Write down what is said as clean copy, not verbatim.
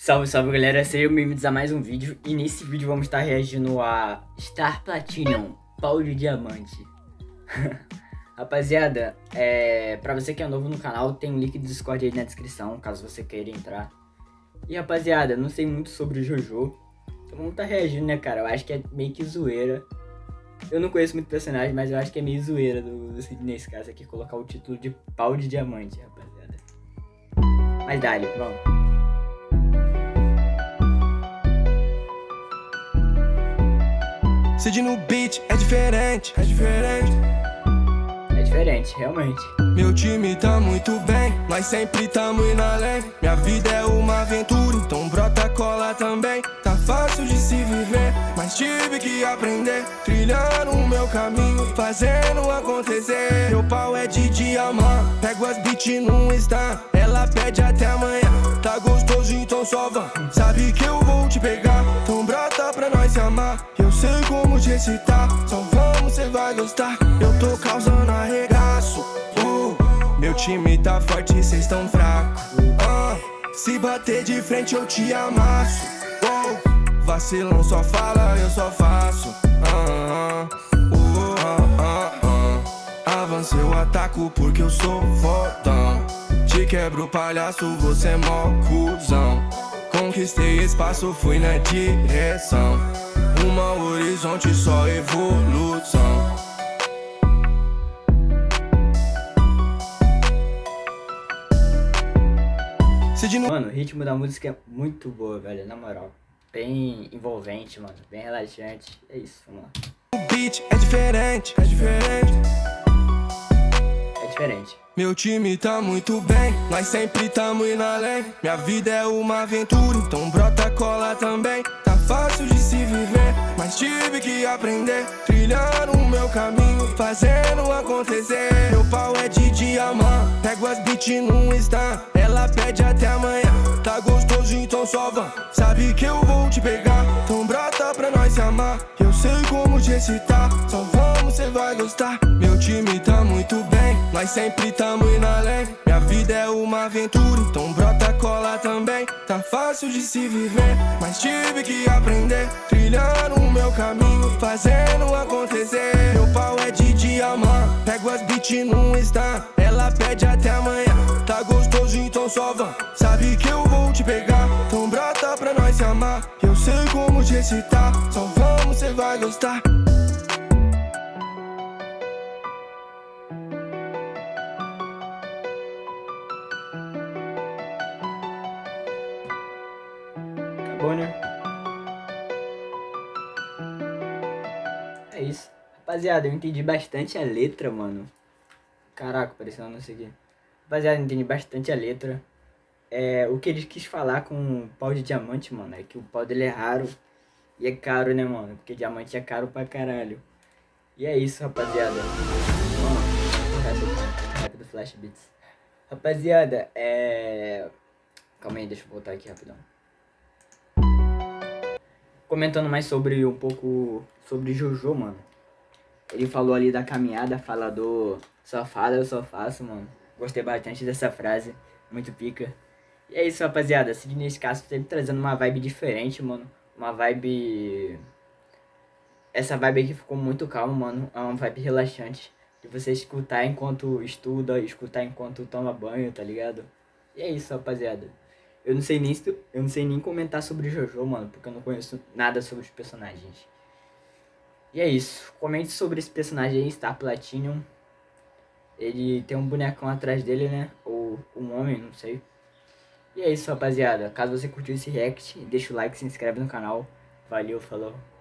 Salve, salve galera, sejam bem-vindos a mais um vídeo. E nesse vídeo vamos estar reagindo a Star Platinum, pau de diamante. Rapaziada, pra você que é novo no canal, tem um link do Discord aí na descrição, caso você queira entrar. E rapaziada, não sei muito sobre o Jojo, então vamos estar reagindo, né, cara? Eu acho que é meio que zoeira. Eu não conheço muito personagem, mas eu acho que é meio zoeira nesse caso aqui, colocar o título de pau de diamante, rapaziada. Mas dá-lhe, vamos. Cid no beat é diferente, é diferente. É diferente, realmente. Meu time tá muito bem, nós sempre tamo indo além. Minha vida é uma aventura, então brota cola também. Tá fácil de se viver, mas tive que aprender. Trilhando o meu caminho, fazendo acontecer. Meu pau é de diamante, pego as beats no Insta. Ela pede até amanhã, tá gostoso então só vamos. Sabe que eu vou te pegar, então brota pra nós se amar. Eu sei como te excitar, só vamos, cê vai gostar. Eu tô causando arregaço, meu time tá forte, cês tão fraco. Se bater de frente eu te amasso. Vacilão só fala, eu só faço. Avancei eu ataco porque eu sou fodão. Te quebro palhaço, você é mó cuzão. Conquistei espaço, fui na direção. Uma horizonte, só evolução. Mano, o ritmo da música é muito boa, velho, na moral. Bem envolvente, mano, bem relaxante. É isso, vamos lá. O beat é diferente, é diferente. É diferente. Meu time tá muito bem, nós sempre tamo indo além. Minha vida é uma aventura, então brota cola também. Tá fácil de se viver, mas tive que aprender. Trilhando o meu caminho, fazendo acontecer. Meu pau é de diamante, pego as beats no Insta. Ela pede até amanhã, tá gostoso então só vamos. Sabe que eu vou te pegar, então brota pra nós se amar. Eu sei como te excitar, só vamos, cê vai gostar. Meu time tá muito bem, nós sempre tamo indo além. Minha vida é uma aventura, então brota cola também. Tá fácil de se viver, mas tive que aprender. Trilhando o meu caminho, fazendo acontecer. Meu pau é de diamante, pego as beats no Insta. Ela pede até amanhã, tá gostoso então só vamos. Sabe que eu vou te pegar, então brota pra nós se amar. Eu sei como te excitar, só vamos, cê vai gostar. Acabou, né? É isso. Rapaziada, eu entendi bastante a letra, mano. Caraca, pareceu não sei o que. Rapaziada, eu entendi bastante a letra. O que ele quis falar com o pau de diamante, mano, é que o pau dele é raro e é caro, né, mano? Porque diamante é caro pra caralho. E é isso, rapaziada. Rap do Flash Beats. Rapaziada, calma aí, deixa eu voltar aqui rapidão. Comentando mais sobre um pouco sobre Jojo, mano. Ele falou ali da caminhada, fala do só fala, eu só faço, mano. Gostei bastante dessa frase, muito pica. E é isso, rapaziada. Cid nesse caso sempre trazendo uma vibe diferente, mano. Uma vibe... Essa vibe aqui ficou muito calma, mano. É uma vibe relaxante. De você escutar enquanto estuda, escutar enquanto toma banho, tá ligado? E é isso, rapaziada. Eu não sei nem comentar sobre Jojo, mano, porque eu não conheço nada sobre os personagens. E é isso. Comente sobre esse personagem aí, Star Platinum. Ele tem um bonecão atrás dele, né? Ou um homem, não sei. E é isso, rapaziada. Caso você curtiu esse react, deixa o like, se inscreve no canal. Valeu, falou.